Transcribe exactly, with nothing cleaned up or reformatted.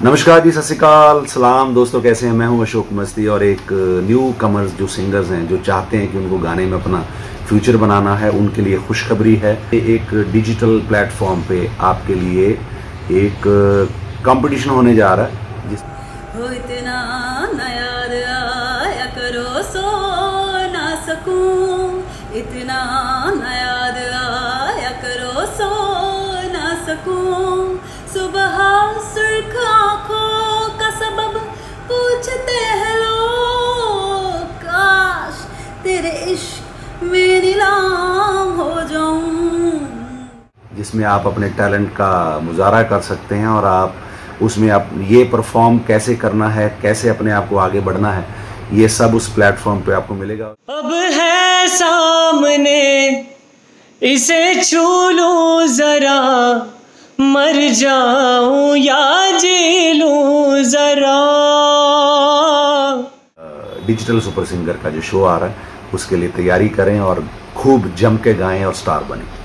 नमस्कार जी, सत श्री अकाल, सलाम दोस्तों, कैसे हैं? मैं हूं अशोक मस्ती और एक न्यू कमर्स जो सिंगर्स हैं, जो चाहते हैं कि उनको गाने में अपना फ्यूचर बनाना है, उनके लिए खुशखबरी है। एक डिजिटल प्लेटफॉर्म पे आपके लिए एक कंपटीशन होने जा रहा है जिस हो इतना ना याद आया करो सो ना सकूं, इतना ना याद आया करो सो ना सकूं। सुबह सुर्ख आंखों का सबब पूछते हैं लोग, काश तेरे इश्क में नीलाम हो जाऊं। जिसमें आप अपने टैलेंट का मुजाहरा कर सकते हैं और आप उसमें आप ये परफॉर्म कैसे करना है, कैसे अपने आप को आगे बढ़ना है, ये सब उस प्लेटफॉर्म पे आपको मिलेगा। अब है सामने इसे छू लूं जरा, मर जाऊं या जी लूं जरा। डिजिटल सुपर सिंगर का जो शो आ रहा है उसके लिए तैयारी करें और खूब जम के गाएं और स्टार बने।